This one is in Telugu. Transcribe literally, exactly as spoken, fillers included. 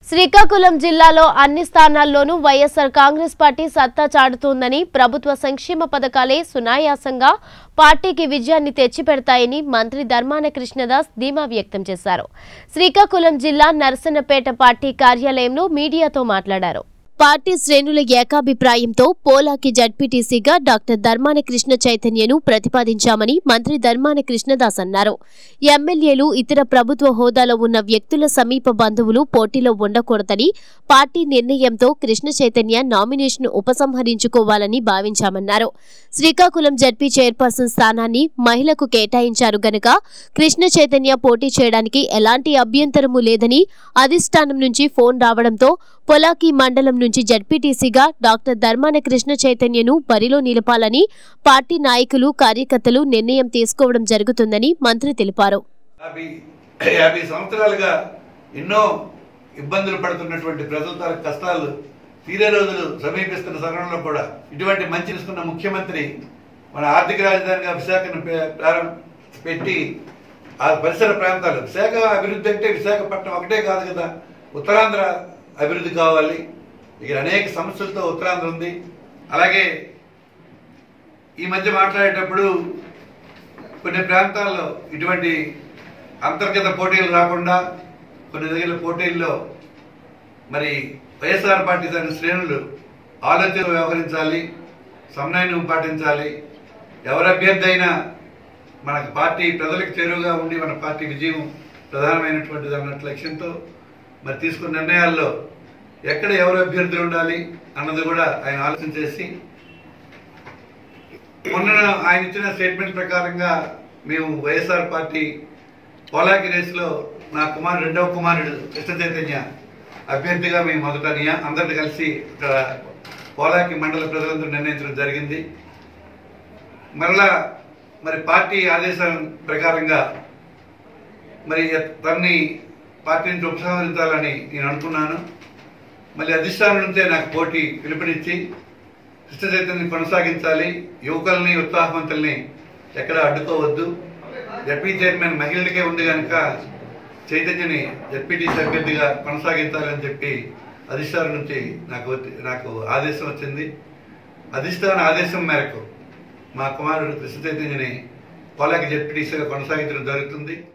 శ్రీకాకుళం జిల్లాలో అన్ని స్థానాల్లోనూ వైఎస్ఆర్ కాంగ్రెస్ పార్టీ సత్తా చాటుతోందని, ప్రభుత్వ సంక్షేమ పథకాలే సునాయాసంగా పార్టీకి విజయాన్ని తెచ్చిపెడతాయని మంత్రి ధర్మాన కృష్ణదాస్ ధీమా వ్యక్తం చేశారు. శ్రీకాకుళం జిల్లా నరసన్నపేట పార్టీ కార్యాలయంలో మీడియాతో మాట్లాడారు. పార్టీ శ్రేణుల ఏకాభిప్రాయంతో పోలాకి జడ్పీటీసీగా డాక్టర్ ధర్మాన కృష్ణ చైతన్యను ప్రతిపాదించామని మంత్రి ధర్మాన కృష్ణదాస్ అన్నారు. ఎమ్మెల్యేలు, ఇతర ప్రభుత్వ హోదాలో ఉన్న వ్యక్తుల సమీప బంధువులు పోటీలో ఉండకూడదని, పార్టీ నిర్ణయంతో కృష్ణ చైతన్య నామినేషన్ ఉపసంహరించుకోవాలని భావించామన్నారు. శ్రీకాకుళం జడ్పీ చైర్పర్సన్ స్థానాన్ని మహిళకు కేటాయించారు గనుక కృష్ణ చైతన్య పోటీ చేయడానికి ఎలాంటి అభ్యంతరమూ లేదని అధిష్టానం నుంచి ఫోన్ రావడంతో పోలాకి మండలం నుంచి జడ్పీటీసీగా డాక్టర్ ధర్మాన కృష్ణ చైతన్యను బరిలో నిలపాలని పార్టీ నాయకులు, కార్యకర్తలు నిర్ణయం తీసుకోవడం జరుగుతుందని మంత్రి తెలిపారు. యాభై సంవత్సరాలుగా ఎన్నో ఇబ్బందులు పడుతున్నటువంటి ప్రజల తాలూకు కష్టాలు తీరే రోజులు సమీపిస్తున్న సమయంలో కూడా ఇటువంటి మంచి తీసుకున్న ముఖ్యమంత్రి మన ఆర్థిక రాజధానిగా విశాఖను పెట్టి ఆ పరిసర ప్రాంతాలు, విశాఖ అభివృద్ధి అంటే విశాఖపట్నం ఒకటే కాదు కదా, ఉత్తరాంధ్ర అభివృద్ధి కావాలి. ఇక్కడ అనేక సమస్యలతో ఉత్తరాంధ్ర ఉంది. అలాగే ఈ మధ్య మాట్లాడేటప్పుడు కొన్ని ప్రాంతాల్లో ఇటువంటి అంతర్గత పోటీలు రాకుండా కొన్ని దగ్గర పోటీల్లో మరి వైఎస్ఆర్ పార్టీ తన శ్రేణులు ఆలోచన వ్యవహరించాలి, సమన్వయం పాటించాలి. ఎవరి అభ్యర్థి అయినా మనకు పార్టీ ప్రజలకు చేరువుగా ఉండి మన పార్టీ విజయం ప్రధానమైనటువంటిది అన్నట్టు లక్ష్యంతో మరి తీసుకున్న నిర్ణయాల్లో ఎక్కడ ఎవరు అభ్యర్థులు ఉండాలి అన్నది కూడా ఆయన ఆలోచన చేసి మొన్న ఆయన ఇచ్చిన స్టేట్మెంట్ ప్రకారంగా మేము వైఎస్ఆర్ పార్టీ పోలాకి రేసులో నా కుమారుడు రెండవ కుమారుడు కృష్ణ చైతన్య అభ్యర్థిగా మేము మొదట అందరితో కలిసి ఇక్కడ పోలాకి మండల ప్రజలందరూ నిర్ణయించడం జరిగింది. మరలా మరి పార్టీ ఆదేశాల ప్రకారంగా మరి తన్ని పార్టీ నుంచి ఉపసంహరించాలని నేను అనుకున్నాను. మళ్ళీ అధిష్టానం నుంచే నాకు పోటీ పిలుపునిచ్చి కృష్ణ చైతన్యం కొనసాగించాలి, యువకుల్ని ఉత్సాహవంతుల్ని ఎక్కడ అడ్డుకోవద్దు, జడ్పీ చైర్మన్ మహిళలకే ఉంది కనుక చైతన్యని జడ్పీటీసీ అభ్యర్థిగా కొనసాగించాలని చెప్పి అధిష్టానం నుంచి నాకు నాకు ఆదేశం వచ్చింది. అధిష్టాన ఆదేశం మేరకు మా కుమారుడు కృష్ణ చైతన్యని పోలాకి జడ్పీటీసీగా కొనసాగించడం జరుగుతుంది.